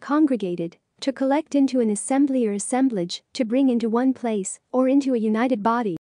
congregated, to collect into an assembly or assemblage, to bring into one place, or into a united body.